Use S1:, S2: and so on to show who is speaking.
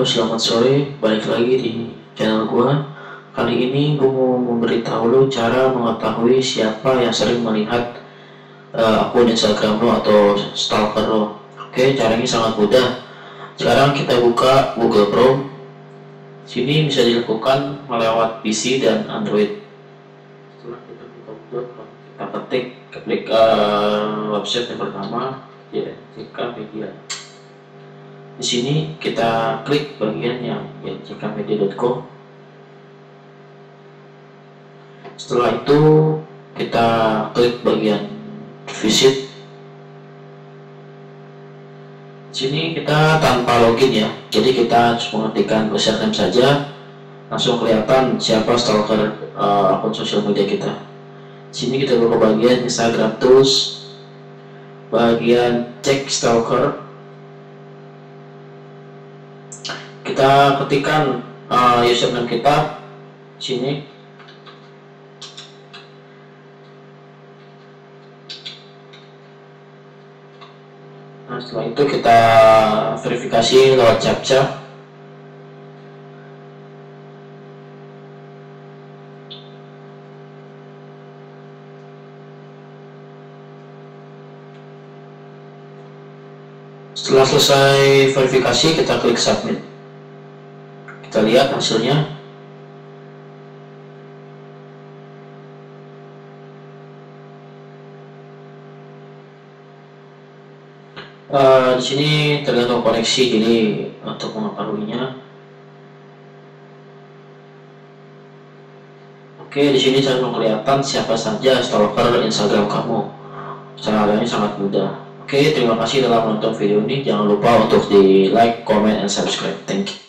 S1: Halo, selamat sore. Balik lagi di channel gua. Kali ini gua mau memberitahu lo cara mengetahui siapa yang sering melihat akun Instagram lo atau stalker lo. Oke, caranya sangat mudah. Sekarang kita buka Google Chrome. Sini bisa dilakukan melewat PC dan Android. Setelah kita buka Google Chrome, kita klik website yang pertama, ya, JK Media. Di sini kita klik bagian yang jkmedia.com. Setelah itu kita klik bagian visit. Di sini kita tanpa login ya, jadi kita cuma mengetikkan username saja, langsung kelihatan siapa stalker akun sosial media kita. Di sini kita buka bagian Instagram Tools, bagian cek stalker. Kita ketikkan username kita sini. Nah, setelah itu kita verifikasi lewat captcha. Setelah selesai verifikasi, kita klik submit. Kita lihat hasilnya. Di sini tergantung koneksi, jadi untuk mengetahuinya. Oke, di sini langsung kelihatan siapa saja stalker Instagram kamu. Caranya sangat mudah. Oke, terima kasih telah menonton video ini. Jangan lupa untuk di like, comment, and subscribe. Thank you.